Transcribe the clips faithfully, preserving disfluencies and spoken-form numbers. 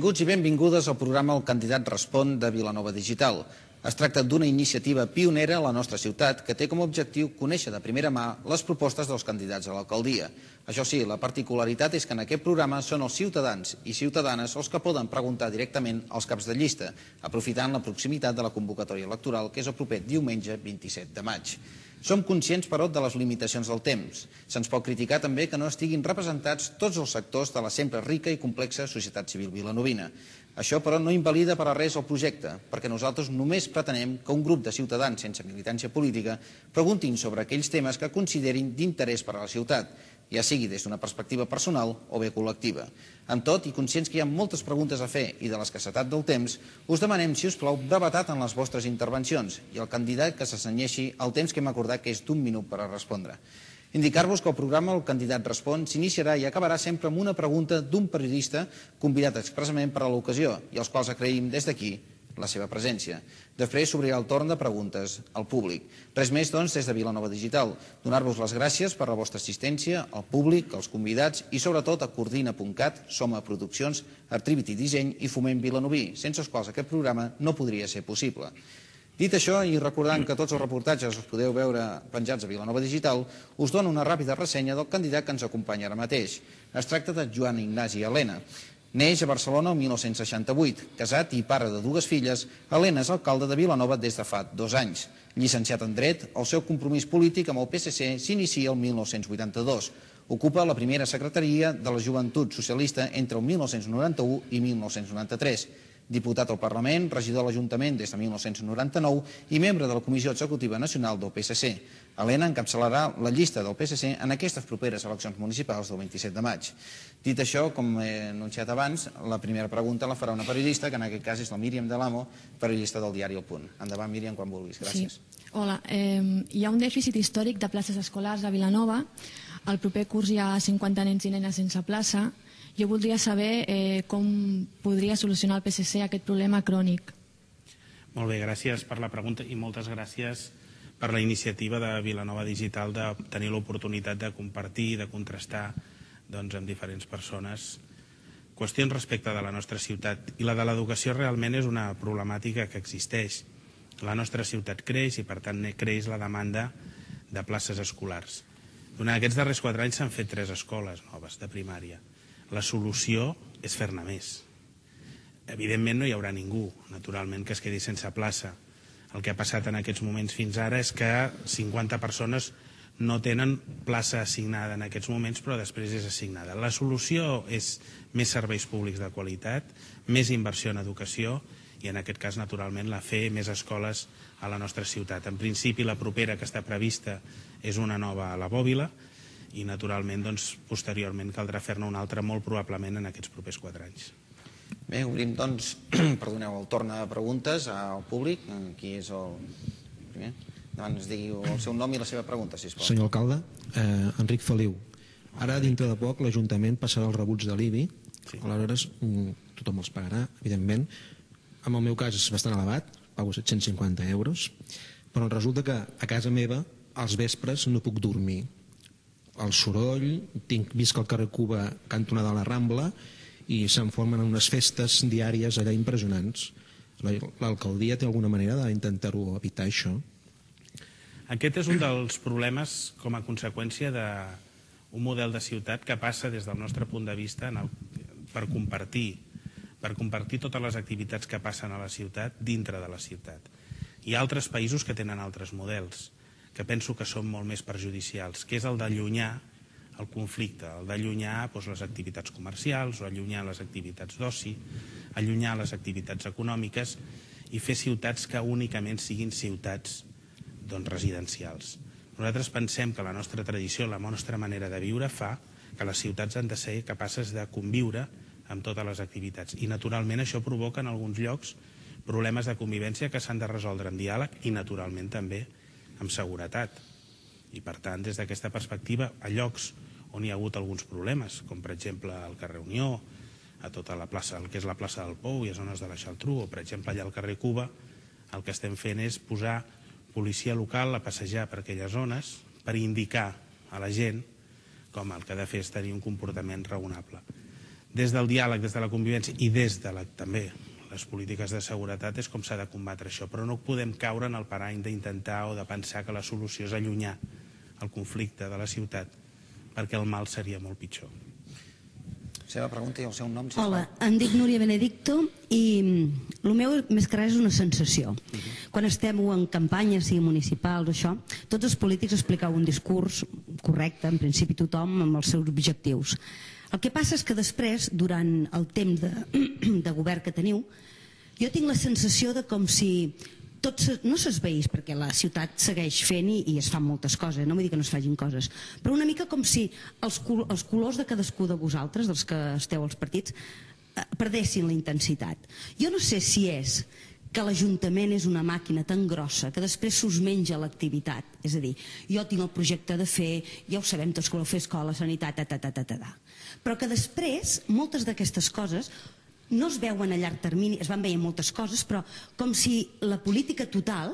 Benvinguts i benvingudes al programa El Candidat Respon de Vilanova Digital. Es tracta d'una iniciativa pionera a la nostra ciutat que té com a objectiu conèixer de primera mà les propostes dels candidats a l'alcaldia. Això sí, la particularitat és que en aquest programa són els ciutadans i ciutadanes els que poden preguntar directament als caps de llista, aprofitant la proximitat de la convocatòria electoral, que és el proper diumenge vint-i-set de maig. Som conscients, però, de les limitacions del temps. Se'ns pot criticar també que no estiguin representats tots els sectors de la sempre rica i complexa societat civil vilanovina. Això, però, no invalida per a res el projecte, perquè nosaltres només pretenem que un grup de ciutadans sense militància política preguntin sobre aquells temes que considerin d'interès per a la ciutat, ja sigui des d'una perspectiva personal o bé col·lectiva. Amb tot, i conscients que hi ha moltes preguntes a fer i de l'escassetat del temps, us demanem, si us plau, brevetat en les vostres intervencions i el candidat que s'assenyeixi el temps que hem acordat, que és d'un minut per a respondre. Indicar-vos que el programa El Candidat Respon s'iniciarà i acabarà sempre amb una pregunta d'un periodista convidat expressament per a l'ocasió i als quals agraïm des d'aquí la seva presència. Després s'obrirà el torn de preguntes al públic. Res més, doncs, des de Vilanova Digital. Donar-vos les gràcies per la vostra assistència, al públic, als convidats i, sobretot, a Coordina punt cat, Soma Produccions, Artrivity Disseny i Foment Vilanoví, sense els quals aquest programa no podria ser possible. Dit això, i recordant que tots els reportatges els podeu veure penjats a Vilanova Digital, us dono una ràpida ressenya del candidat que ens acompanya ara mateix. Es tracta de Joan Ignasi Elena. Neix a Barcelona el mil nou-cents seixanta-vuit. Casat i pare de dues filles, Elena és alcalde de Vilanova des de fa dos anys. Llicenciat en Dret, el seu compromís polític amb el P S C s'inicia el mil nou-cents vuitanta-dos. Ocupa la primera secretaria de la Joventut Socialista entre el mil nou-cents noranta-u i mil nou-cents noranta-tres. Diputat al Parlament, regidor de l'Ajuntament des de mil nou-cents noranta-nou i membre de la Comissió Executiva Nacional del P S C. Elena encapçalarà la llista del P S C en aquestes properes eleccions municipals del vint-i-set de maig. Dit això, com he anunciat abans, la primera pregunta la farà una periodista, que en aquest cas és la Míriam de l'Amo, periodista del diari El Punt. Endavant, Míriam, quan vulguis. Gràcies. Sí. Hola. Eh, hi ha un dèficit històric de places escolars a Vilanova. El proper curs hi ha cinquanta nens i nenes sense plaça. Jo voldria saber eh, com podria solucionar el P S C aquest problema crònic. Molt bé, gràcies per la pregunta i moltes gràcies per la iniciativa de Vilanova Digital de tenir l'oportunitat de compartir, de contrastar doncs, amb diferents persones qüestions respecte de la nostra ciutat. I la de l'educació realment és una problemàtica que existeix. La nostra ciutat creix i per tant creix la demanda de places escolars. Durant aquests darrers quatre anys s'han fet tres escoles noves de primària. La solució és fer-ne més. Evidentment no hi haurà ningú, naturalment, que es quedi sense plaça. El que ha passat en aquests moments fins ara és que cinquanta persones no tenen plaça assignada en aquests moments, però després és assignada. La solució és més serveis públics de qualitat, més inversió en educació i en aquest cas, naturalment, la fer més escoles a la nostra ciutat. En principi, la propera que està prevista és una nova a la Bòbila, i naturalment doncs, posteriorment caldrà fer-ne una altra molt probablement en aquests propers quatre anys. Bé, obrim doncs, perdoneu, el torn de preguntes al públic. Qui és el primer? Davant ens digui el seu nom i la seva pregunta, sisplau. Senyor alcalde, eh, Enric Feliu, ara dintre de poc l'Ajuntament passarà els rebuts de l'I B I, sí. Aleshores tothom els pagarà, evidentment. En el meu cas és bastant elevat, pago set-cents cinquanta euros, però resulta que a casa meva als vespres no puc dormir. El soroll, tinc vist que al carrer Cuba cantonada a la Rambla i se'n formen unes festes diàries allà impressionants. L'alcaldia té alguna manera d'intentar-ho evitar, això? Aquest és un dels problemes com a conseqüència d'un model de ciutat que passa des del nostre punt de vista per compartir, per compartir totes les activitats que passen a la ciutat dintre de la ciutat. Hi ha altres països que tenen altres models, que penso que són molt més perjudicials, que és el d'allunyar el conflicte, el d'allunyar les activitats comercials o allunyar les activitats d'oci, allunyar les activitats econòmiques i fer ciutats que únicament siguin ciutats residencials. Nosaltres pensem que la nostra tradició, la nostra manera de viure fa que les ciutats han de ser capaces de conviure amb totes les activitats i naturalment això provoca en alguns llocs problemes de convivència que s'han de resoldre amb diàleg i naturalment també amb seguretat. I per tant, des d'aquesta perspectiva, a llocs on hi ha hagut alguns problemes, com per exemple al carrer Unió, a tota la plaça, el que és la plaça del Pou i a zones de la Xaltru, o per exemple allà al carrer Cuba, el que estem fent és posar policia local a passejar per aquelles zones per indicar a la gent com el que ha de fer és tenir un comportament raonable. Des del diàleg, des de la convivència i des de també les polítiques de seguretat és com s'ha de combatre això, però no podem caure en el parany d'intentar o de pensar que la solució és allunyar el conflicte de la ciutat, perquè el mal seria molt pitjor. Seva pregunta i el seu nom, sisplau. Hola, em dic Núria Benedicto i el meu més que res és una sensació. Quan estem en campanya, sigui municipal o això, tots els polítics explicau un discurs correcte, en principi tothom, amb els seus objectius. El que passa és que després, durant el temps de, de govern que teniu, jo tinc la sensació de com si tot no s'esveís, perquè la ciutat segueix fent i, i es fan moltes coses, no vull dir que no es fagin coses, però una mica com si els, els colors de cadascú de vosaltres, dels que esteu als partits, eh, perdessin la intensitat. Jo no sé si és que l'Ajuntament és una màquina tan grossa que després s'us menja l'activitat. És a dir, jo tinc el projecte de fer, ja ho sabem tots que voleu fer escola, sanitat, ta, ta, ta, ta, ta. Però que després moltes d'aquestes coses no es veuen a llarg termini, es van veient moltes coses, però com si la política total,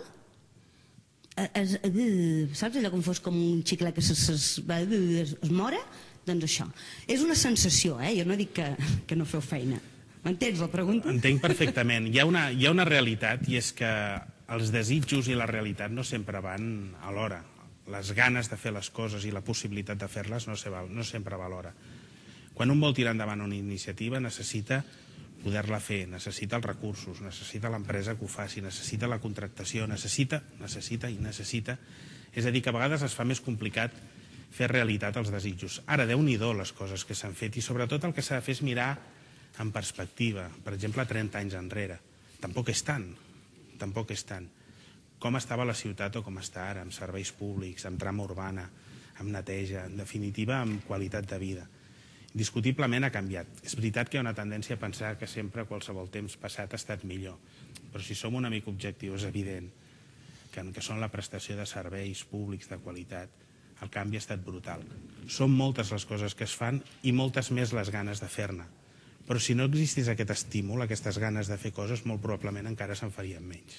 es, es, saps allò com fos com un xiclet que es, es, es, es mora? Doncs això. És una sensació, eh? Jo no dic que, que no feu feina. M'entens la pregunta? Entenc perfectament. Hi ha, una, hi ha una realitat i és que els desitjos i la realitat no sempre van alhora. Les ganes de fer les coses i la possibilitat de fer-les no, no sempre va alhora. Quan un vol tirar endavant una iniciativa necessita poder-la fer, necessita els recursos, necessita l'empresa que ho faci, necessita la contractació, necessita, necessita i necessita. És a dir, que a vegades es fa més complicat fer realitat els desitjos. Ara, Déu-n'hi-do les coses que s'han fet i sobretot el que s'ha de fer és mirar en perspectiva, per exemple, trenta anys enrere. Tampoc és tant, tampoc és tant. Com estava la ciutat o com està ara, amb serveis públics, amb trama urbana, amb neteja, en definitiva, amb qualitat de vida. Indiscutiblement ha canviat. És veritat que hi ha una tendència a pensar que sempre qualsevol temps passat ha estat millor, però si som una mica objectius és evident que en què són la prestació de serveis públics de qualitat, el canvi ha estat brutal. Són moltes les coses que es fan i moltes més les ganes de fer-ne. Però si no existís aquest estímul, aquestes ganes de fer coses, molt probablement encara se'n farien menys.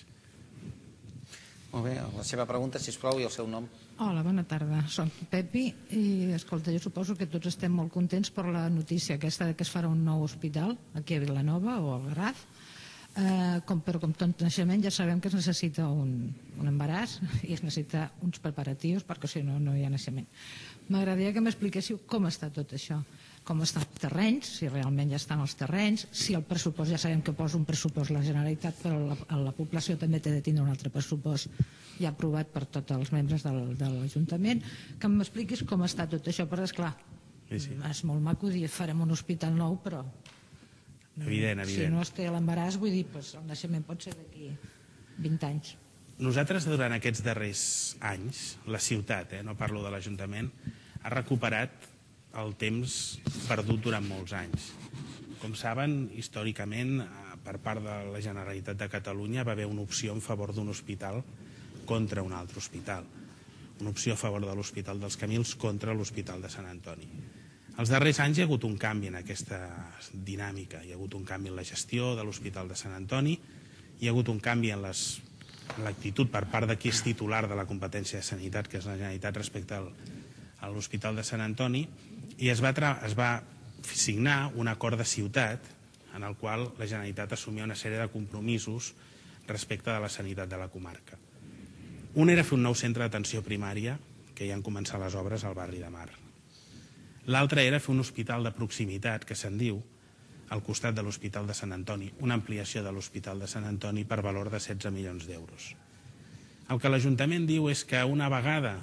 Molt bé, la seva pregunta, sisplau, i el seu nom. Hola, bona tarda. Soc Pepi i, escolta, jo suposo que tots estem molt contents per la notícia aquesta que es farà un nou hospital aquí a Vilanova o al Garraf. Eh, com, però com tot naixement ja sabem que es necessita un, un embaràs i es necessita uns preparatius perquè si no, no hi ha naixement. M'agradaria que m'expliquéssiu com està tot això, com estan els terrenys, si realment ja estan els terrenys, si el pressupost, ja sabem que posa un pressupost la Generalitat, però la, la població també té de tindre un altre pressupost ja aprovat per tots els membres del, de l'Ajuntament, que m'expliquis com està tot això, però esclar, sí, sí. És molt maco dir farem un hospital nou, però evident, evident. Si no es té l'embaràs, vull dir, doncs el naixement pot ser d'aquí vint anys. Nosaltres, durant aquests darrers anys, la ciutat, eh, no parlo de l'Ajuntament, ha recuperat el temps perdut durant molts anys. Com saben, històricament, per part de la Generalitat de Catalunya va haver una opció en favor d'un hospital contra un altre hospital. Una opció a favor de l'Hospital dels Camils contra l'Hospital de Sant Antoni. Els darrers anys hi ha hagut un canvi en aquesta dinàmica. Hi ha hagut un canvi en la gestió de l'Hospital de Sant Antoni, hi ha hagut un canvi en l'actitud per part de qui és titular de la competència de sanitat, que és la Generalitat respecte al, a l'Hospital de Sant Antoni, i es va, es va signar un acord de ciutat en el qual la Generalitat assumia una sèrie de compromisos respecte de la sanitat de la comarca. Un era fer un nou centre d'atenció primària, que ja han començat les obres al barri de Mar. L'altre era fer un hospital de proximitat, que se'n diu, al costat de l'Hospital de Sant Antoni, una ampliació de l'Hospital de Sant Antoni per valor de setze milions d'euros. El que l'Ajuntament diu és que una vegada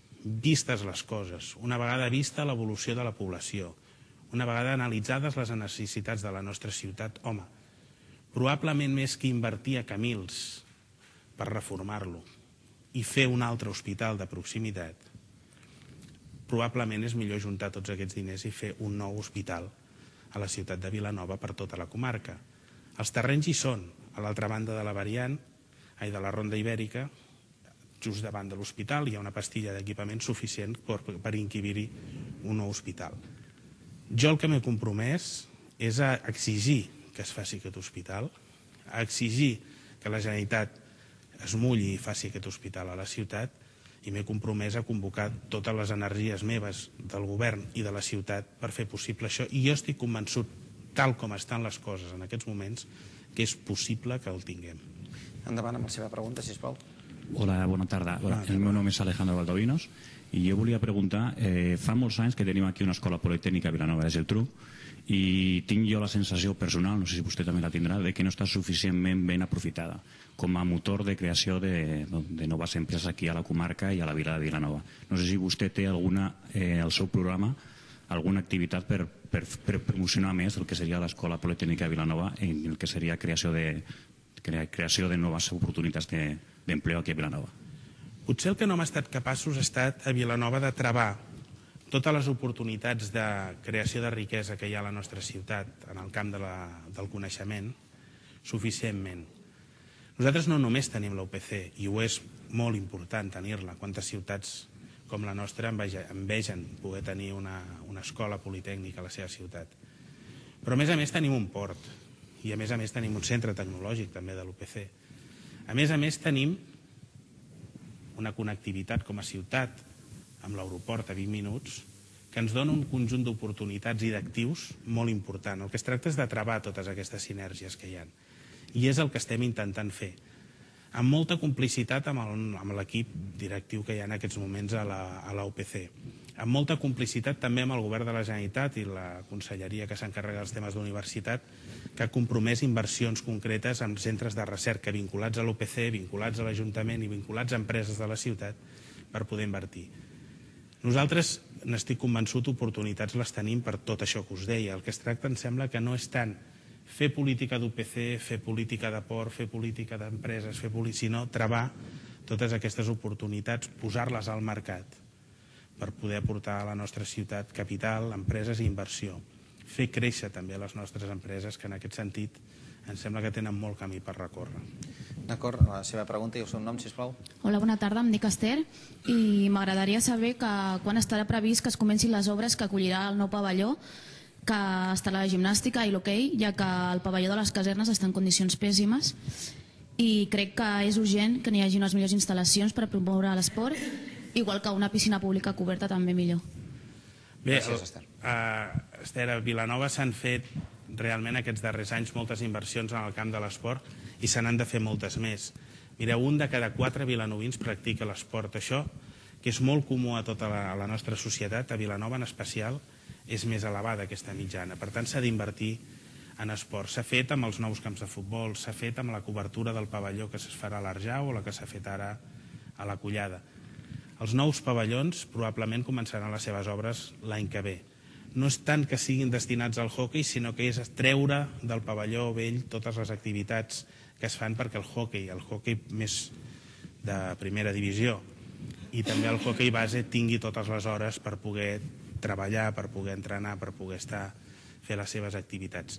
vistes les coses, una vegada vista l'evolució de la població, una vegada analitzades les necessitats de la nostra ciutat, home, probablement més que invertir a Camils per reformar-lo i fer un altre hospital de proximitat, probablement és millor juntar tots aquests diners i fer un nou hospital a la ciutat de Vilanova per tota la comarca. Els terrenys hi són, a l'altra banda de la variant, ai, de la Ronda Ibèrica, just davant de l'hospital hi ha una pastilla d'equipament suficient per, per inquibir-hi un nou hospital. Jo el que m'he compromès és a exigir que es faci aquest hospital, a exigir que la Generalitat es mulli i faci aquest hospital a la ciutat, i m'he compromès a convocar totes les energies meves del govern i de la ciutat per fer possible això, i jo estic convençut tal com estan les coses en aquests moments, que és possible que el tinguem. Endavant amb la seva pregunta, sisplau. Hola, bona tarda. Hola, el meu nom és Alejandro Valdovinos i jo volia preguntar, eh, fa molts anys que tenim aquí una escola politècnica a Vilanova de Geltrú i tinc jo la sensació personal, no sé si vostè també la tindrà, de que no està suficientment ben aprofitada com a motor de creació de, de noves empreses aquí a la comarca i a la vila de Vilanova. No sé si vostè té alguna, eh, al seu programa alguna activitat per, per, per promocionar més el que seria l'escola politècnica de Vilanova en el que seria creació de, creació de noves oportunitats d'empleo aquí a Vilanova. Potser el que no hem estat capaços ha estat a Vilanova de travar totes les oportunitats de creació de riquesa que hi ha a la nostra ciutat en el camp de la, del coneixement suficientment. Nosaltres no només tenim la U P C, i ho és molt important tenir-la. Quantes ciutats com la nostra envegen poder tenir una, una escola politècnica a la seva ciutat. Però a més a més tenim un port i a més a més tenim un centre tecnològic també de l'U P C. A més a més tenim una connectivitat com a ciutat amb l'aeroport a vint minuts que ens dona un conjunt d'oportunitats i d'actius molt important. El que es tracta és de travar totes aquestes sinergies que hi ha. I és el que estem intentant fer, amb molta complicitat amb l'equip directiu que hi ha en aquests moments a la, a la U P C, amb molta complicitat també amb el govern de la Generalitat i la conselleria que s'encarrega dels temes d'universitat, que ha compromès inversions concretes en centres de recerca vinculats a l'U P C, vinculats a l'Ajuntament i vinculats a empreses de la ciutat per poder invertir. Nosaltres, n'estic convençut, oportunitats les tenim per tot això que us deia. El que es tracta, em sembla, que no és tant fer política d'U P C, fer política de port, fer política d'empreses, fer política, sinó travar totes aquestes oportunitats, posar-les al mercat per poder aportar a la nostra ciutat capital, empreses i inversió. Fer créixer també les nostres empreses, que en aquest sentit em sembla que tenen molt camí per recórrer. D'acord, la seva pregunta i el seu nom, sisplau. Hola, bona tarda, em dic Esther i m'agradaria saber que quan estarà previst que es comencin les obres que acollirà el nou pavelló, que estarà la gimnàstica i l'hoquei, ja que el pavelló de les casernes està en condicions pèssimes i crec que és urgent que n'hi hagi unes millors instal·lacions per promoure l'esport, igual que una piscina pública coberta també millor. Bé, Gràcies, Esther. Uh, Esther, a Vilanova s'han fet realment aquests darrers anys moltes inversions en el camp de l'esport i se n'han de fer moltes més. Mireu, un de cada quatre vilanovins practica l'esport. Això, que és molt comú a tota la, a la nostra societat, a Vilanova en especial, és més elevada aquesta mitjana. Per tant, s'ha d'invertir en esport. S'ha fet amb els nous camps de futbol, s'ha fet amb la cobertura del pavelló que es farà a l'Arjau o la que s'ha fet ara a la Collada. Els nous pavellons probablement començaran les seves obres l'any que ve. No és tant que siguin destinats al hoquei, sinó que és treure del pavelló vell totes les activitats que es fan perquè el hoquei, el hoquei més de primera divisió i també el hoquei base tingui totes les hores per poder treballar, per poder entrenar, per poder estar, fer les seves activitats.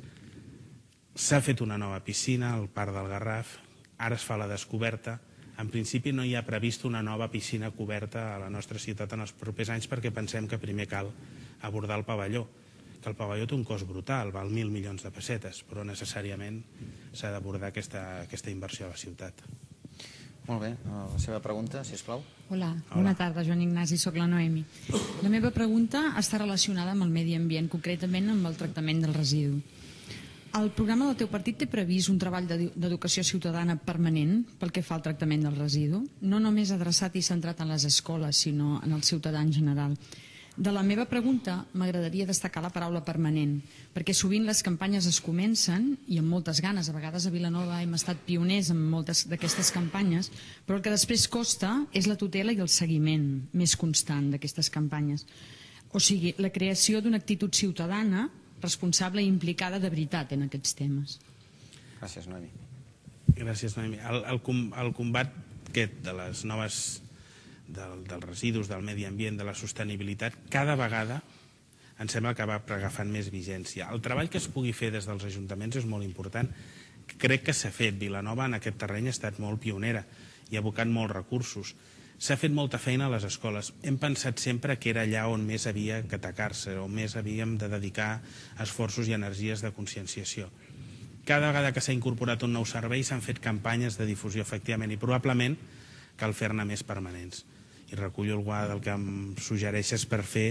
S'ha fet una nova piscina al Parc del Garraf, ara es fa la descoberta. En principi no hi ha previst una nova piscina coberta a la nostra ciutat en els propers anys perquè pensem que primer cal abordar el pavelló, que el pavelló té un cost brutal, val mil milions de pessetes, però necessàriament s'ha d'abordar aquesta, aquesta inversió a la ciutat. Molt bé, la seva pregunta, sisplau. Hola, bona tarda, Joan Ignasi, soc la Noemi. La meva pregunta està relacionada amb el medi ambient, concretament amb el tractament del residu. El programa del teu partit té previst un treball d'educació ciutadana permanent pel que fa al tractament del residu, no només adreçat i centrat en les escoles, sinó en el ciutadà en general. De la meva pregunta m'agradaria destacar la paraula permanent, perquè sovint les campanyes es comencen, i amb moltes ganes, a vegades a Vilanova hem estat pioners en moltes d'aquestes campanyes, però el que després costa és la tutela i el seguiment més constant d'aquestes campanyes. O sigui, la creació d'una actitud ciutadana responsable i implicada de veritat en aquests temes. Gràcies, Noemi. Gràcies, Noemi. El, el, el combat aquest de les noves del, dels residus, del medi ambient, de la sostenibilitat, cada vegada em sembla que va agafant més vigència. El treball que es pugui fer des dels ajuntaments és molt important. Crec que s'ha fet. Vilanova en aquest terreny ha estat molt pionera i ha abocat molts recursos. S'ha fet molta feina a les escoles. Hem pensat sempre que era allà on més havia que atacar-se, on més havíem de dedicar esforços i energies de conscienciació. Cada vegada que s'ha incorporat un nou servei s'han fet campanyes de difusió, efectivament, i probablement cal fer-ne més permanents. I recullo el guà del que em suggereixes per fer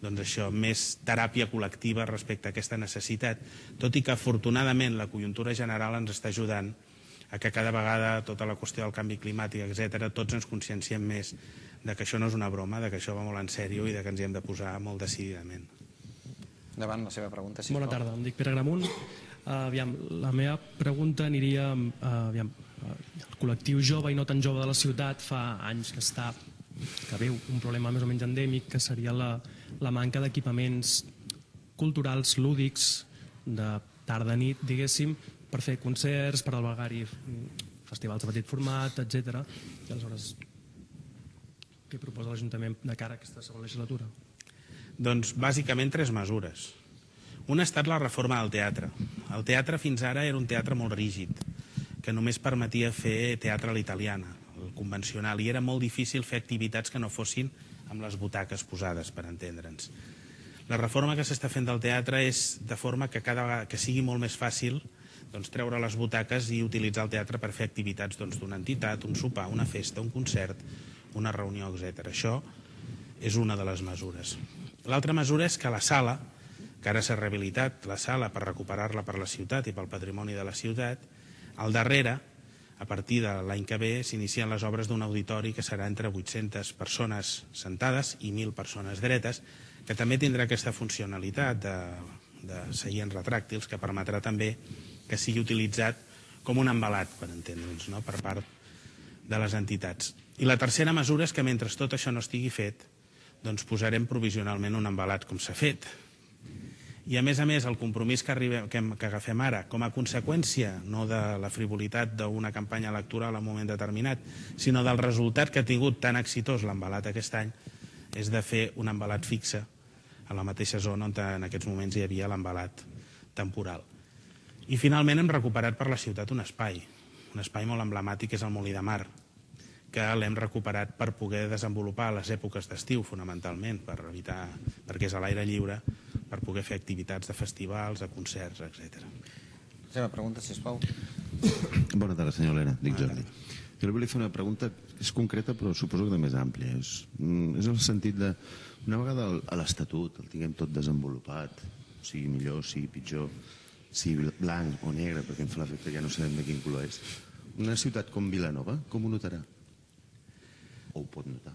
doncs això, més teràpia col·lectiva respecte a aquesta necessitat, tot i que afortunadament la conjuntura general ens està ajudant a que cada vegada tota la qüestió del canvi climàtic, etcètera, tots ens conscienciem més de que això no és una broma, de que això va molt en sèrio i de que ens hi hem de posar molt decididament. Davant la seva pregunta, sisplau. Bona tarda, em dic Pere Gramunt. Aviam, la meva pregunta aniria... Aviam, el col·lectiu jove i no tan jove de la ciutat fa anys que està que veu un problema més o menys endèmic, que seria la, la manca d'equipaments culturals, lúdics, de tarda-nit, diguéssim, per fer concerts, per albergar-hi festivals de petit format, etcètera. I aleshores, què proposa l'Ajuntament de cara a aquesta segona legislatura? Doncs bàsicament tres mesures. Una ha estat la reforma del teatre. El teatre fins ara era un teatre molt rígid, que només permetia fer teatre a l'italiana, el convencional, i era molt difícil fer activitats que no fossin amb les butaques posades, per entendre'ns. La reforma que s'està fent del teatre és de forma que cada vegada que sigui molt més fàcil doncs, treure les butaques i utilitzar el teatre per fer activitats doncs, d'una entitat, un sopar, una festa, un concert, una reunió, etcètera. Això és una de les mesures. L'altra mesura és que la sala, que ara s'ha rehabilitat la sala per recuperar-la per la ciutat i pel patrimoni de la ciutat, al darrere, a partir de l'any que ve, s'inicien les obres d'un auditori que serà entre vuit-centes persones sentades i mil persones dretes, que també tindrà aquesta funcionalitat de, de seients retràctils que permetrà també que sigui utilitzat com un embalat, per entendre'ns, no? Per part de les entitats. I la tercera mesura és que mentre tot això no estigui fet, doncs posarem provisionalment un embalat com s'ha fet. I a més a més el compromís que, arribem, que, que agafem ara com a conseqüència no de la frivolitat d'una campanya electoral en un moment determinat, sinó del resultat que ha tingut tan exitós l'embalat aquest any, és de fer un embalat fixe a la mateixa zona on en aquests moments hi havia l'embalat temporal. I finalment hem recuperat per la ciutat un espai, un espai molt emblemàtic, que és el Molí de Mar, que l'hem recuperat per poder desenvolupar les èpoques d'estiu, fonamentalment, per evitar, perquè és a l'aire lliure, per poder fer activitats de festivals, de concerts, etcètera. La seva pregunta, sisplau. Bona tarda, senyor Lena. Dic Jordi. Jo li volia fer una pregunta que és concreta, però suposo que també és àmplia. És, és el sentit de, una vegada a l'Estatut el tinguem tot desenvolupat, sigui millor, sigui pitjor, sigui blanc o negre, perquè em fa l'efecte que ja no sabem de quin color és. Una ciutat com Vilanova, com ho notarà? O ho pot notar?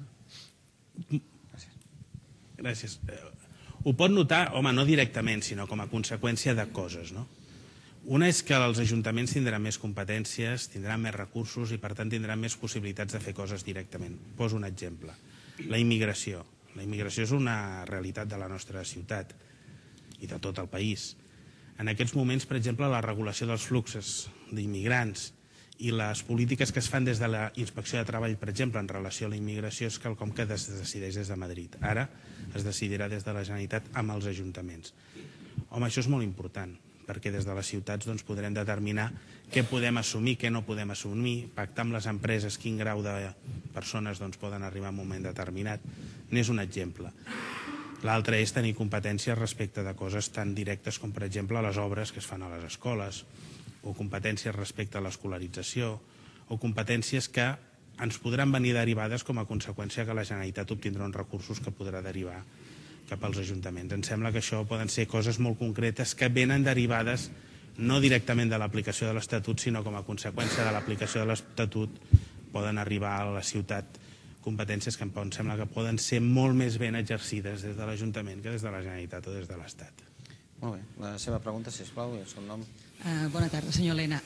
Gràcies. Gràcies. Ho pot notar, home, no directament, sinó com a conseqüència de coses, no? Una és que els ajuntaments tindran més competències, tindran més recursos i, per tant, tindran més possibilitats de fer coses directament. Poso un exemple. La immigració. La immigració és una realitat de la nostra ciutat i de tot el país. En aquests moments, per exemple, la regulació dels fluxos d'immigrants i les polítiques que es fan des de la Inspecció de Treball, per exemple, en relació a la immigració, és quelcom que es decideix des de Madrid. Ara es decidirà des de la Generalitat amb els ajuntaments. Home, això és molt important, perquè des de les ciutats doncs, podrem determinar què podem assumir, què no podem assumir, pactar amb les empreses quin grau de persones doncs, poden arribar en un moment determinat. N'és un exemple. L'altre és tenir competències respecte de coses tan directes com, per exemple, les obres que es fan a les escoles, o competències respecte a l'escolarització, o competències que ens podran venir derivades com a conseqüència que la Generalitat obtindrà uns recursos que podrà derivar cap als ajuntaments. Em sembla que això poden ser coses molt concretes que venen derivades no directament de l'aplicació de l'Estatut, sinó com a conseqüència de l'aplicació de l'Estatut poden arribar a la ciutat competències que em sembla que poden ser molt més ben exercides des de l'Ajuntament que des de la Generalitat o des de l'Estat. Molt bé. La seva pregunta, sisplau, i el seu nom. Uh, bona tarda, senyor Lena.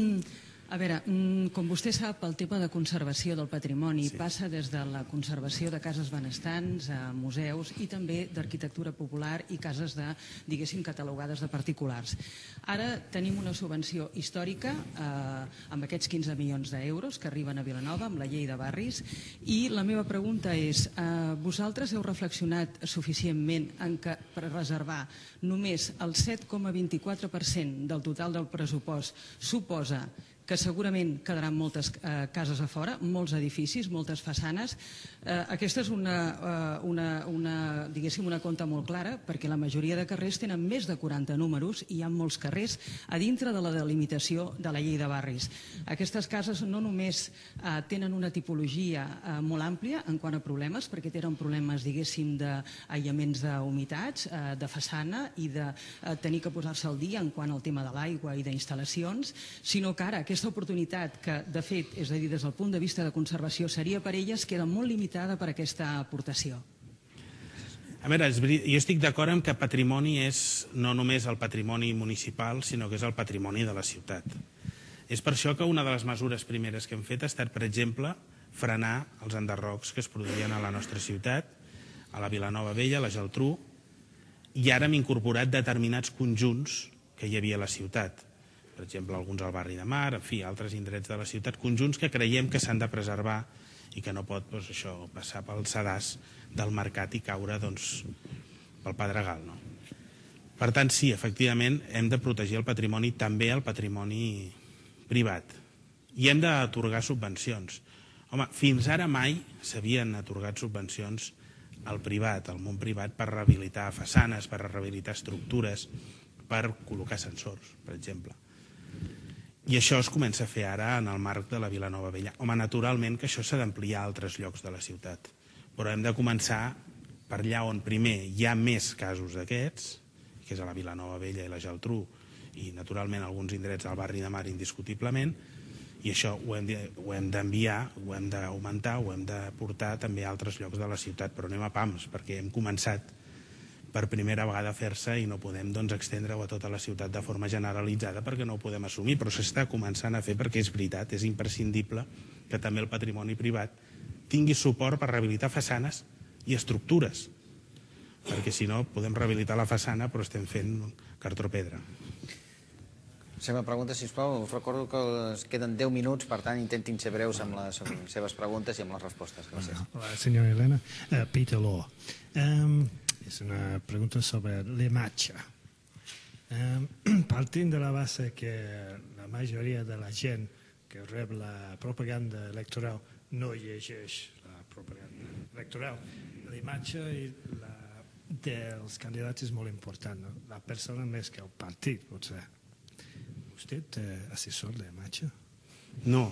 A veure, com vostè sap, el tema de conservació del patrimoni sí. passa des de la conservació de cases benestants a museus i també d'arquitectura popular i cases de, diguéssim, catalogades de particulars. Ara tenim una subvenció històrica eh, amb aquests quinze milions d'euros que arriben a Vilanova amb la llei de barris i la meva pregunta és, eh, vosaltres heu reflexionat suficientment en que per reservar només el set coma vint-i-quatre per cent del total del pressupost suposa que segurament quedaran moltes eh, cases a fora, molts edificis, moltes façanes. Eh, aquesta és una, eh, una, una, diguéssim, una conta molt clara, perquè la majoria de carrers tenen més de quaranta números i hi ha molts carrers a dintre de la delimitació de la llei de barris. Aquestes cases no només eh, tenen una tipologia eh, molt àmplia en quant a problemes, perquè tenen problemes, diguéssim, d'aïllaments d'humitats, eh, de façana i de eh, tenir que posar-se al dia en quant al tema de l'aigua i d'instal·lacions, sinó que ara aquesta oportunitat, que de fet, és a dir, des del punt de vista de conservació seria per elles, queda molt limitada per aquesta aportació. A veure, jo estic d'acord en que patrimoni és no només el patrimoni municipal, sinó que és el patrimoni de la ciutat. És per això que una de les mesures primeres que hem fet ha estat, per exemple, frenar els enderrocs que es produïen a la nostra ciutat, a la Vilanova Vella, a la Geltrú, i ara hem incorporat determinats conjunts que hi havia a la ciutat. Per exemple, alguns al barri de Mar, en fi, altres indrets de la ciutat, conjunts que creiem que s'han de preservar i que no pot doncs, això, passar pel sedàs del mercat i caure doncs, pel Pedregal. No? Per tant, sí, efectivament, hem de protegir el patrimoni, també el patrimoni privat. I hem d'atorgar subvencions. Home, fins ara mai s'havien atorgat subvencions al privat, al món privat, per rehabilitar façanes, per rehabilitar estructures, per col·locar sensors, per exemple. I això es comença a fer ara en el marc de la Vilanova Vella. Home, naturalment que això s'ha d'ampliar a altres llocs de la ciutat, però hem de començar per allà on primer hi ha més casos d'aquests, que és a la Vilanova Vella i la Geltrú, i naturalment alguns indrets del barri de Mar indiscutiblement, i això ho hem d'enviar, ho hem d'augmentar, ho hem de portar també a altres llocs de la ciutat, però anem a pams, perquè hem començat per primera vegada a fer-se i no podem doncs, extendre-ho a tota la ciutat de forma generalitzada perquè no ho podem assumir, però s'està començant a fer perquè és veritat, és imprescindible que també el patrimoni privat tingui suport per rehabilitar façanes i estructures, perquè si no podem rehabilitar la façana però estem fent cartó-pedra. Seva pregunta, sisplau. Us recordo que es queden deu minuts, per tant intentin ser breus amb les seves preguntes i amb les respostes. Gràcies. Hola, senyora Elena. Uh, Peter Law. Um, Es una pregunta sobre la imatge. Eh, partint de la base que la majoria de la gent que rep la propaganda electoral no llegeix la propaganda electoral, la imatge i la, dels candidats és molt important, no? La persona més que el partit, potser. Vostè té assessor d'imatge? No.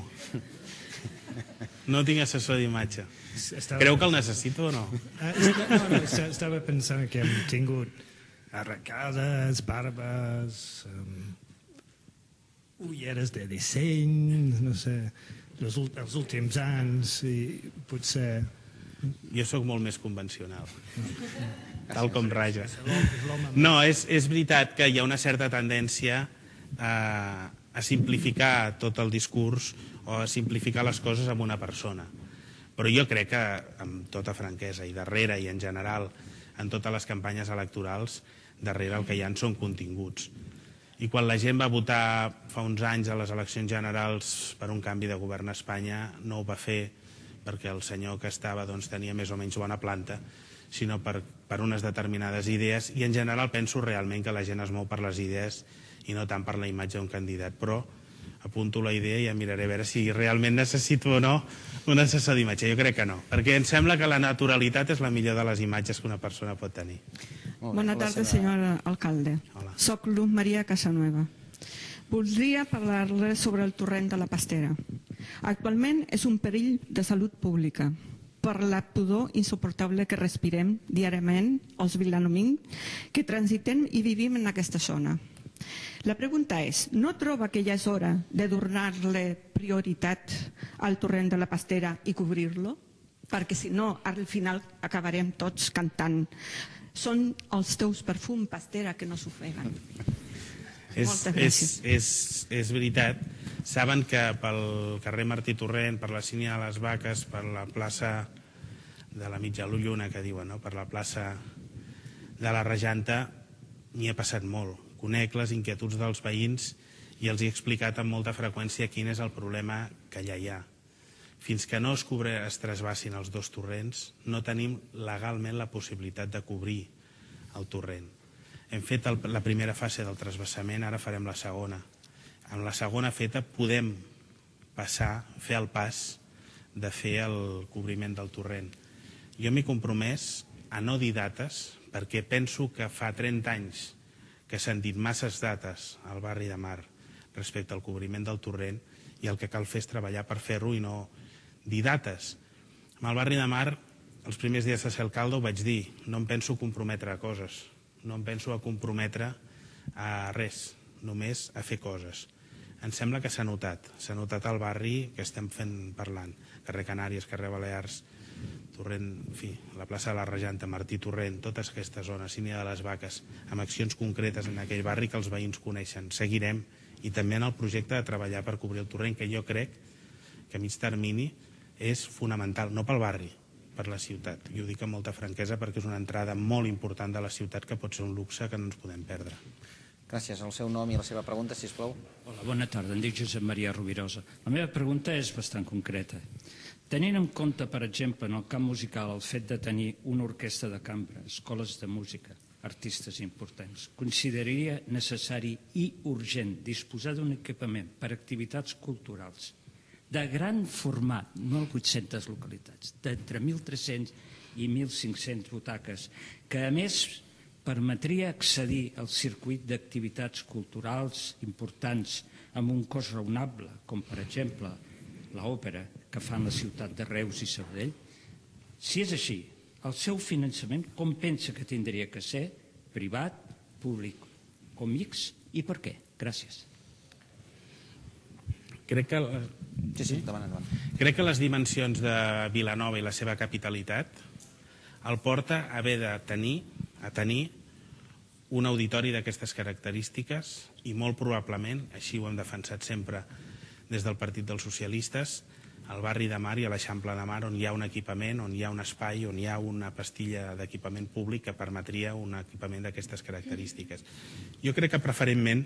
No tinc assessor d'imatge. Creu que el necessito o no? No, no, estava pensant que hem tingut arracades, barbes, um, ulleres de disseny, no sé, els, els últims anys, i potser... Jo sóc molt més convencional, tal com raja. No, és, és veritat que hi ha una certa tendència a, a simplificar tot el discurs o a simplificar les coses amb una persona. Però jo crec que, amb tota franquesa, i darrere i en general, en totes les campanyes electorals, darrere el que hi ha són continguts. I quan la gent va votar fa uns anys a les eleccions generals per un canvi de govern a Espanya, no ho va fer perquè el senyor que estava doncs, tenia més o menys bona planta, sinó per, per unes determinades idees, i en general penso realment que la gent es mou per les idees i no tant per la imatge d'un candidat. Però apunto la idea i ja miraré a veure si realment necessito o no un assessor d'imatge. Jo crec que no, perquè em sembla que la naturalitat és la millor de les imatges que una persona pot tenir. Bona tarda, senyor alcalde. Soc Luz Maria Casanueva. Voldria parlar-le sobre el torrent de la Pastera. Actualment és un perill de salut pública per la pudor insuportable que respirem diàriament els vilanovins que transitem i vivim en aquesta zona. La pregunta és, no troba que ja és hora de donar-li prioritat al torrent de la Pastera i cobrir-lo? Perquè si no, al final acabarem tots cantant. Són els teus perfums, Pastera, que no s'ofeguen. És, és, és, és veritat. Saben que pel carrer Martí Torrent, per la Sínia de les Vaques, per la plaça de la Mitja Lluna, que diuen, no? Per la plaça de la Rejanta, n'hi ha passat molt. Conec les inquietuds dels veïns i els he explicat amb molta freqüència quin és el problema que allà hi ha. Fins que no es, cobre, es trasbassin els dos torrents, no tenim legalment la possibilitat de cobrir el torrent. Hem fet el, la primera fase del trasbassament, ara farem la segona. amb la segona feta podem passar, fer el pas de fer el cobriment del torrent. Jo m'he compromès a no dir dates, perquè penso que fa trenta anys que s'han dit masses dates al barri de Mar respecte al cobriment del torrent, i el que cal fer és treballar per fer-ho i no dir dates. Amb el barri de Mar, els primers dies de ser alcalde ho vaig dir, no em penso comprometre a coses, no em penso a comprometre a res, només a fer coses. Em sembla que s'ha notat, s'ha notat al barri que estem fent parlant, carrer Canàries, carrer Balears, Torrent, en fi, la plaça de la Rejanta, Martí Torrent, totes aquestes zones, Sínia de les Vaques, amb accions concretes en aquell barri que els veïns coneixen. Seguirem, i també en el projecte de treballar per cobrir el torrent, que jo crec que a mig termini és fonamental, no pel barri, per la ciutat. I ho dic amb molta franquesa perquè és una entrada molt important de la ciutat que pot ser un luxe que no ens podem perdre. Gràcies. El seu nom i la seva pregunta, sisplau. Hola, bona tarda. Em dic Josep Maria Rovirosa. La meva pregunta és bastant concreta. Tenint en compte, per exemple, en el camp musical, el fet de tenir una orquestra de cambra, escoles de música, artistes importants, consideraria necessari i urgent disposar d'un equipament per a activitats culturals de gran format, no a vuit-centes localitats, d'entre mil tres-cents i mil cinc-cents butaques, que a més permetria accedir al circuit d'activitats culturals importants amb un cost raonable, com per exemple l'òpera que fan la ciutat de Reus i Sabadell? Si és així, el seu finançament com pensa que tindria que ser? Privat, públic o mixt, i per què? Gràcies. Crec que, sí, sí, davant, davant. crec que les dimensions de Vilanova i la seva capitalitat el porta a haver de tenir, a tenir un auditori d'aquestes característiques i molt probablement, així ho hem defensat sempre des del Partit dels Socialistes, al barri de Mar i a l'Eixample de Mar, on hi ha un equipament, on hi ha un espai, on hi ha una pastilla d'equipament públic que permetria un equipament d'aquestes característiques. Jo crec que preferentment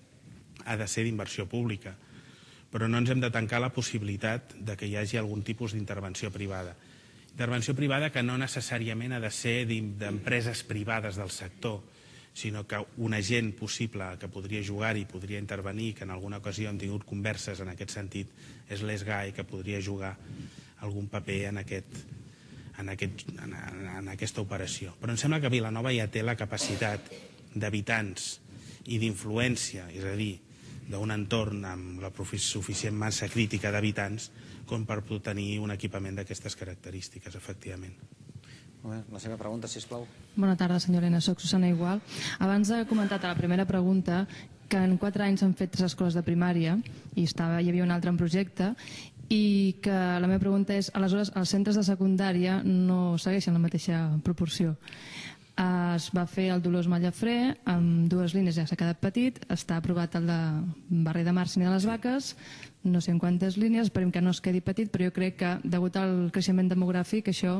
ha de ser d'inversió pública, però no ens hem de tancar la possibilitat de que hi hagi algun tipus d'intervenció privada. Intervenció privada que no necessàriament ha de ser d'empreses privades del sector, sinó que un agent possible que podria jugar-hi, podria intervenir, que en alguna ocasió hem tingut converses en aquest sentit, és l'ESGAE, que podria jugar algun paper en, aquest, en, aquest, en, en aquesta operació. Però em sembla que Vilanova ja té la capacitat d'habitants i d'influència, és a dir, d'un entorn amb la suficient massa crítica d'habitants com per tenir un equipament d'aquestes característiques, efectivament. La seva pregunta, sisplau. Bona tarda, senyor Elena. Soc Susana Igual. Abans he comentat a la primera pregunta que en quatre anys s'han fet tres escoles de primària i estava, hi havia un altre en projecte, i que la meva pregunta és, aleshores, els centres de secundària no segueixen la mateixa proporció. Es va fer el Dolors Mallafré amb dues línies, ja s'ha quedat petit, està aprovat el de Barri de Mar, Sínia de les Vaques, no sé en quantes línies, esperem que no es quedi petit, però jo crec que, degut al creixement demogràfic, això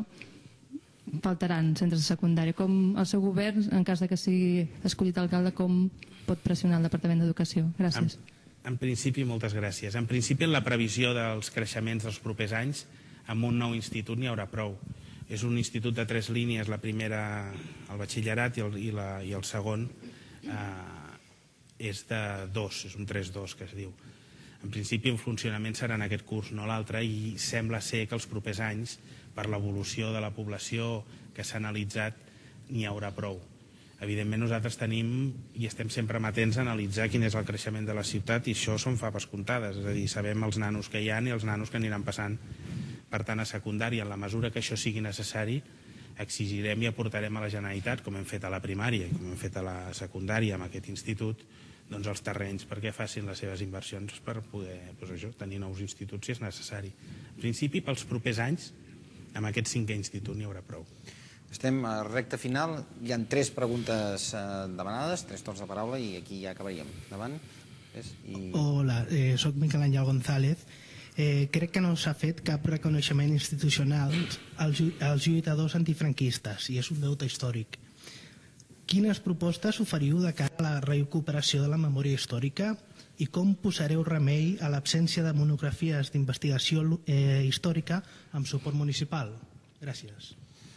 faltaran centres de secundària. Com el seu govern, en cas de que sigui escollit alcalde, com pot pressionar el Departament d'Educació? Gràcies. En, en principi, moltes gràcies. En principi, en la previsió dels creixements dels propers anys, amb un nou institut n'hi haurà prou. És un institut de tres línies, la primera el batxillerat i el, i la, i el segon eh, és de dos, és un tres dos que es diu. En principi, en funcionament serà en aquest curs, no l'altre, i sembla ser que els propers anys, per l'evolució de la població que s'ha analitzat, n'hi haurà prou. Evidentment, nosaltres tenim i estem sempre amatents a analitzar quin és el creixement de la ciutat, i això són faves comptades, és a dir, sabem els nanos que hi ha i els nanos que aniran passant. Per tant, a secundària, en la mesura que això sigui necessari, exigirem i aportarem a la Generalitat, com hem fet a la primària i com hem fet a la secundària amb aquest institut, doncs els terrenys perquè facin les seves inversions per poder doncs això, tenir nous instituts si és necessari. En principi, pels propers anys, amb aquest cinquè institut n'hi haurà prou. Estem a recta final, hi ha tres preguntes eh, demanades, tres torns de paraula i aquí ja acabaríem. Davant. I... Hola, eh, soc Miquel Àngel González. Eh, crec que no s'ha fet cap reconeixement institucional als, als lluitadors antifranquistes i és un deute històric. Quines propostes oferiu de cara a la recuperació de la memòria històrica i com posareu remei a l'absència de monografies d'investigació eh, històrica amb suport municipal? Gràcies.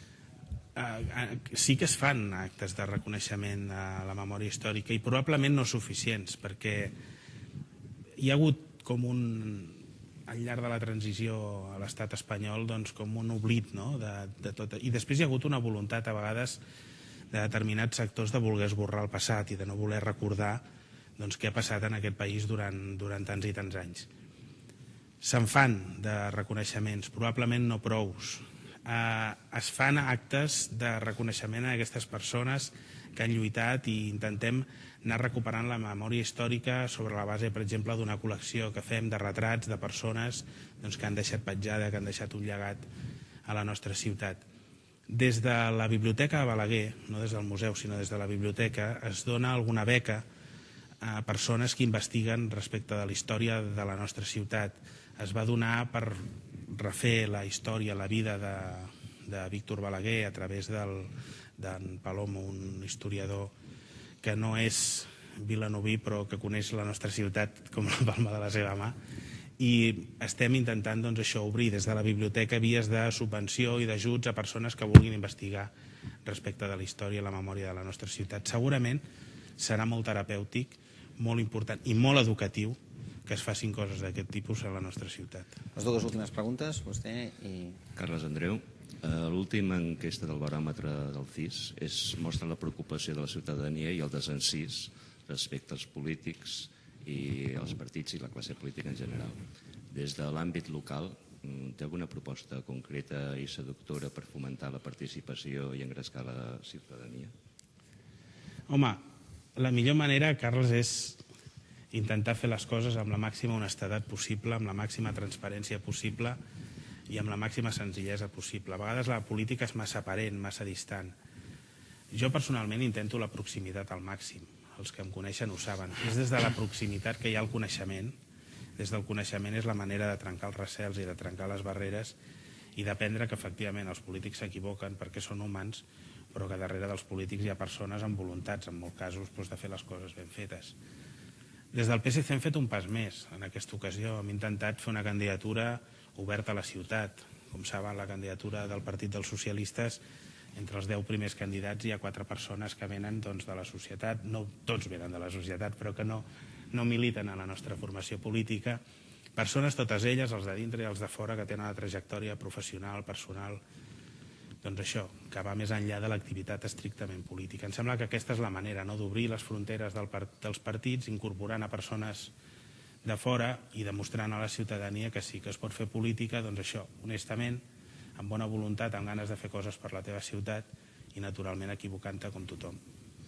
Uh, sí que es fan actes de reconeixement a la memòria històrica i probablement no suficients, perquè hi ha hagut com un, al llarg de la transició a l'estat espanyol, doncs com un oblit, no? de, de tot. I després hi ha hagut una voluntat a vegades de determinats sectors de voler esborrar el passat i de no voler recordar doncs, què ha passat en aquest país durant, durant tants i tants anys. Se'n fan de reconeixements, probablement no prous. Eh, es fan actes de reconeixement a aquestes persones que han lluitat i intentem anar recuperant la memòria històrica sobre la base, per exemple, d'una col·lecció que fem de retrats de persones doncs, que han deixat petjada, que han deixat un llegat a la nostra ciutat. Des de la Biblioteca de Balaguer, no des del museu, sinó des de la biblioteca, es dona alguna beca a persones que investiguen respecte de la història de la nostra ciutat. Es va donar per refer la història, la vida de, de Víctor Balaguer a través del, d'en Palomo, un historiador que no és vilanoví però que coneix la nostra ciutat com la palma de la seva mà, i estem intentant doncs, això, obrir des de la biblioteca vies de subvenció i d'ajuts a persones que vulguin investigar respecte de la història i la memòria de la nostra ciutat. Segurament serà molt terapèutic, molt important i molt educatiu que es facin coses d'aquest tipus a la nostra ciutat. Les dues últimes preguntes, vostè i... Carles Andreu, l'última enquesta del baròmetre del C I S és, mostra la preocupació de la ciutadania i el desencís respecte als polítics i als partits i la classe política en general. Des de l'àmbit local, té alguna proposta concreta i seductora per fomentar la participació i engrescar la ciutadania? Home, la millor manera, Carles, és intentar fer les coses amb la màxima honestedat possible, amb la màxima transparència possible i amb la màxima senzillesa possible. A vegades la política és massa aparent, massa distant. Jo personalment intento la proximitat al màxim. Els que em coneixen ho saben. És des de la proximitat que hi ha el coneixement. Des del coneixement és la manera de trencar els recels i de trencar les barreres i d'aprendre que efectivament els polítics s'equivoquen perquè són humans, però que darrere dels polítics hi ha persones amb voluntats, en molts casos, de fer les coses ben fetes. Des del P S C hem fet un pas més en aquesta ocasió. Hem intentat fer una candidatura oberta a la ciutat. Com saben, la candidatura del Partit dels Socialistes, entre els deu primers candidats hi ha quatre persones que venen doncs, de la societat, no tots venen de la societat, però que no, no militen a la nostra formació política. Persones, totes elles, els de dintre i els de fora, que tenen una trajectòria professional, personal, doncs això, que va més enllà de l'activitat estrictament política. Em sembla que aquesta és la manera, no?, d'obrir les fronteres del part, dels partits, incorporant a persones de fora i demostrant a la ciutadania que sí que es pot fer política, doncs això, honestament, amb bona voluntat, amb ganes de fer coses per la teva ciutat i naturalment equivocant-te com tothom.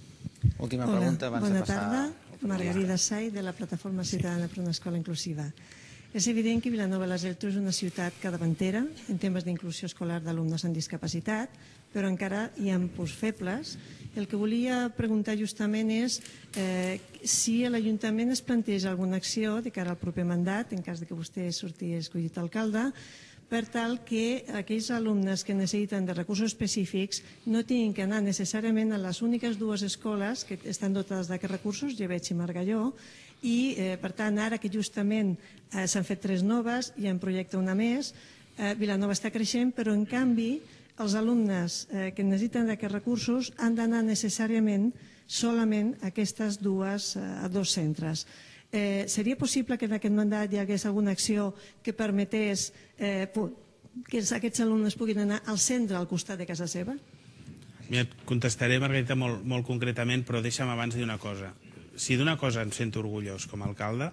Última pregunta abans Bona de passar... tarda, Margarida Sai, de la Plataforma Ciutadana per una Escola Inclusiva. És evident que Vilanova i la Geltrú és una ciutat capdavantera en temes d'inclusió escolar d'alumnes amb discapacitat, però encara hi ha punts febles. El que volia preguntar justament és eh, si l'Ajuntament es planteja alguna acció de cara al proper mandat, en cas de que vostè surti escollit alcalde, per tal que aquells alumnes que necessiten de recursos específics no tinguin que anar necessàriament a les úniques dues escoles que estan dotades d'aquests recursos, Llebeig i Margalló, i eh, per tant ara que justament eh, s'han fet tres noves i en projecte una més, eh, Vilanova està creixent, però en canvi els alumnes eh, que necessiten d'aquests recursos han d'anar necessàriament solament a aquestes dues, eh, a dos centres. Eh, seria possible que en aquest mandat hi hagués alguna acció que permetés eh, que aquests alumnes puguin anar al centre al costat de casa seva? Mira, et contestaré, Margarita, molt, molt concretament, però deixa'm abans dir una cosa. Si d'una cosa em sento orgullós com a alcalde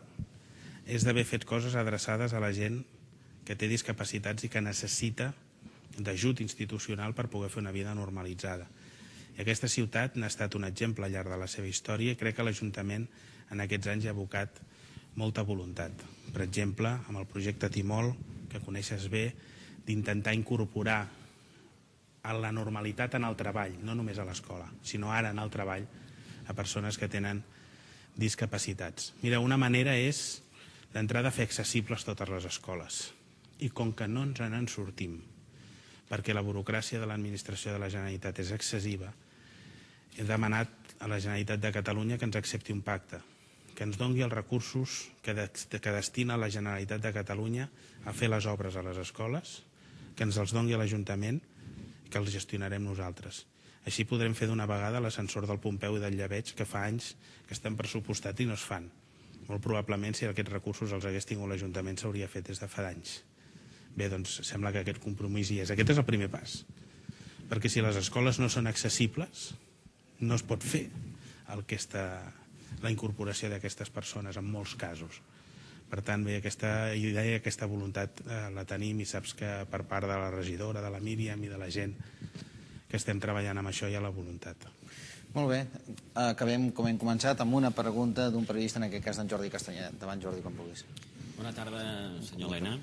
és d'haver fet coses adreçades a la gent que té discapacitats i que necessita d'ajut institucional per poder fer una vida normalitzada. I aquesta ciutat n'ha estat un exemple al llarg de la seva història i crec que l'Ajuntament en aquests anys ha abocat molta voluntat. Per exemple, amb el projecte Timol, que coneixes bé, d'intentar incorporar a la normalitat en el treball, no només a l'escola, sinó ara en el treball, a persones que tenen discapacitats. Mira, una manera és d'entrada fer accessibles totes les escoles. I com que no ens en sortim, perquè la burocràcia de l'administració de la Generalitat és excessiva, he demanat a la Generalitat de Catalunya que ens accepti un pacte, que ens doni els recursos que, de, que destina la Generalitat de Catalunya a fer les obres a les escoles, que ens els doni a l'Ajuntament i que els gestionarem nosaltres. Així podrem fer d'una vegada l'ascensor del Pompeu i del Llebeig, que fa anys que estan pressupostats i no es fan. Molt probablement, si aquests recursos els hagués tingut l'Ajuntament, s'hauria fet des de fa d'anys. Bé, doncs sembla que aquest compromís hi és. Aquest és el primer pas. Perquè si les escoles no són accessibles, no es pot fer la incorporació d'aquestes persones, en molts casos. Per tant, bé, aquesta idea, aquesta voluntat la tenim i saps que per part de la regidora, de la Míriam i de la gent que estem treballant amb això hi ha la voluntat. Molt bé. Acabem, com hem començat, amb una pregunta d'un periodista, en aquest cas d'en Jordi Castanyer. Endavant, Jordi, quan vulguis. Bona tarda, senyor Elena.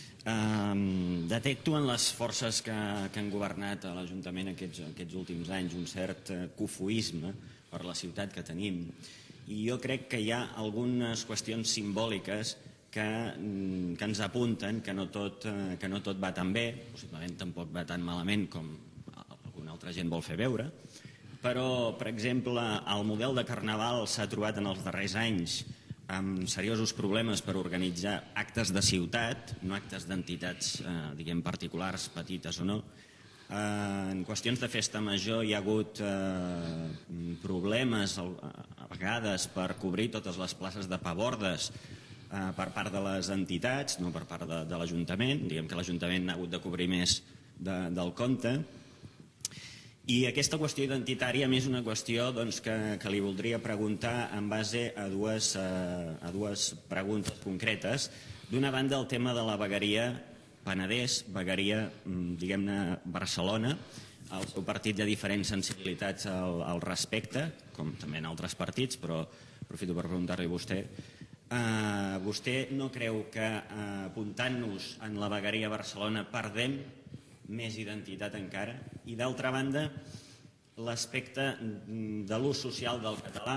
Detecto en les forces que han governat a l'Ajuntament aquests últims anys un cert cofoisme per la ciutat que tenim. I jo crec que hi ha algunes qüestions simbòliques que ens apunten que no tot va tan bé, possiblement tampoc va tan malament com alguna altra gent vol fer veure, però, per exemple, el model de carnaval s'ha trobat en els darrers anys amb seriosos problemes per organitzar actes de ciutat, no actes d'entitats, diguem, particulars, petites o no. En qüestions de festa major hi ha hagut problemes a vegades per cobrir totes les places de pabordes per part de les entitats, no per part de l'Ajuntament. Diguem que l'Ajuntament ha hagut de cobrir més del compte. I aquesta qüestió identitària és una qüestió que li voldria preguntar en base a dues preguntes concretes. D'una banda, el tema de la vegueria Penedès, vegueria, diguem-ne, Barcelona. El seu partit hi ha diferents sensibilitats al respecte, com també en altres partits, però aprofito per preguntar-li a vostè. Vostè no creu que apuntant-nos en la vegueria Barcelona perdem més identitat encara? I d'altra banda, l'aspecte de l'ús social del català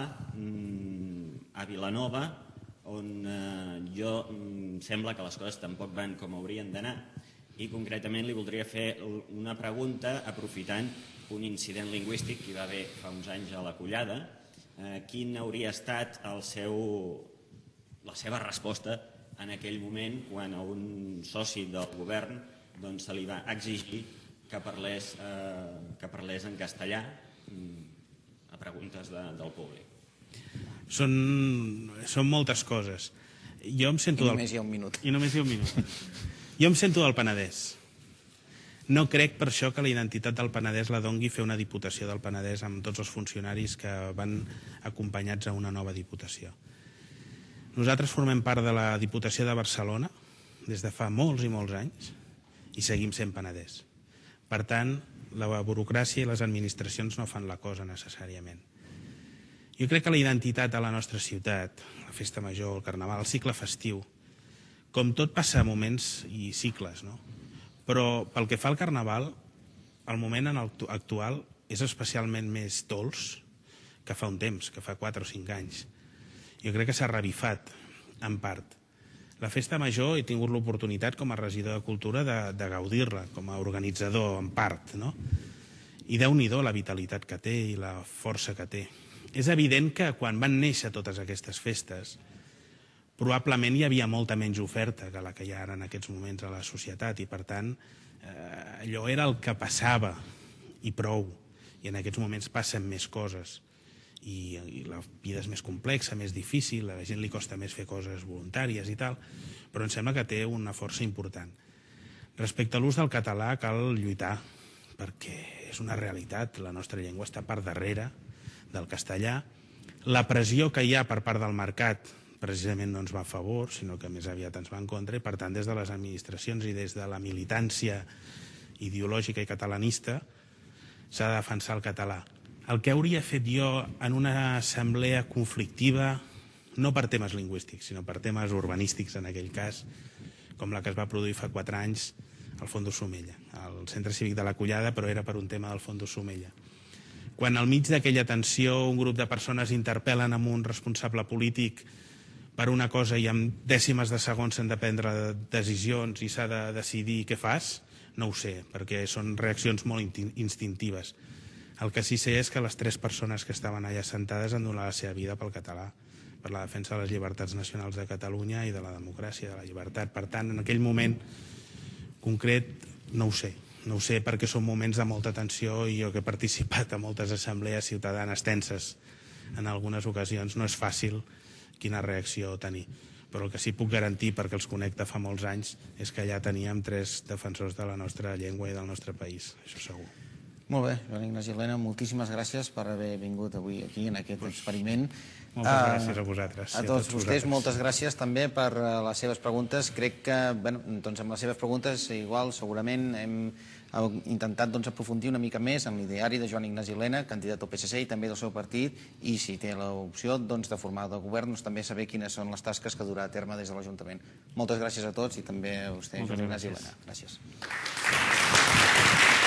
a Vilanova, on jo sembla que les coses tampoc van com haurien d'anar, i concretament li voldria fer una pregunta aprofitant un incident lingüístic que hi va haver fa uns anys a la Collada. Quin hauria estat la seva resposta en aquell moment quan a un soci del govern se li va exigir que parlés en castellà a preguntes del públic? Són moltes coses. I només hi ha un minut. I només hi ha un minut. Jo em sento del Penedès. No crec per això que la identitat del Penedès la dongui fer una Diputació del Penedès amb tots els funcionaris que van acompanyats a una nova Diputació. Nosaltres formem part de la Diputació de Barcelona des de fa molts i molts anys i seguim sent Penedès. Per tant, la burocràcia i les administracions no fan la cosa necessàriament. Jo crec que la identitat de la nostra ciutat, la festa major, el carnaval, el cicle festiu, com tot passa moments i cicles, no? Però pel que fa al carnaval, el moment actual és especialment més dolç que fa un temps, que fa quatre o cinc anys. Jo crec que s'ha revifat, en part. La festa major he tingut l'oportunitat com a regidor de Cultura de gaudir-la, com a organitzador, en part, no? I déu-n'hi-do la vitalitat que té i la força que té. És evident que quan van néixer totes aquestes festes, probablement hi havia molta menys oferta que la que hi ha ara en aquests moments a la societat i, per tant, allò era el que passava i prou. I en aquests moments passen més coses i la vida és més complexa, més difícil, a la gent li costa més fer coses voluntàries i tal, però em sembla que té una força important. Respecte a l'ús del català cal lluitar, perquè és una realitat, la nostra llengua està per darrere del castellà. La pressió que hi ha per part del mercat precisament no ens va a favor, sinó que més aviat ens va en contra, i per tant des de les administracions i des de la militància ideològica i catalanista s'ha de defensar el català. El que hauria fet jo en una assemblea conflictiva, no per temes lingüístics, sinó per temes urbanístics en aquell cas, com la que es va produir fa quatre anys al Fondo Somella, al Centre Cívic de la Collada, però era per un tema del Fondo Somella. Quan al mig d'aquella tensió un grup de persones interpel·len amb un responsable polític per una cosa i en dècimes de segons s'han de prendre decisions i s'ha de decidir què fas, no ho sé, perquè són reaccions molt instintives. El que sí sé és que les tres persones que estaven allà sentades han donat la seva vida pel català, per la defensa de les llibertats nacionals de Catalunya i de la democràcia, de la llibertat. Per tant, en aquell moment concret, no ho sé. No ho sé perquè són moments de molta tensió i jo que he participat a moltes assemblees ciutadanes tenses en algunes ocasions no és fàcil quina reacció tenir. Però el que sí puc garantir, perquè els connecta fa molts anys, és que allà teníem tres defensors de la nostra llengua i del nostre país, això segur. Molt bé, Joan Ignasi i Helena, moltíssimes gràcies per haver vingut avui aquí en aquest experiment. Moltes gràcies a vosaltres. A tots vostès, moltes gràcies també per les seves preguntes. Crec que amb les seves preguntes igual segurament hem intentat aprofundir una mica més en l'ideari de Joan Ignasi i Helena, candidat al P S C i també del seu partit, i si té l'opció de formar de govern, també saber quines són les tasques que durà a terme des de l'Ajuntament. Moltes gràcies a tots i també a vostè, Joan Ignasi i Helena. Gràcies.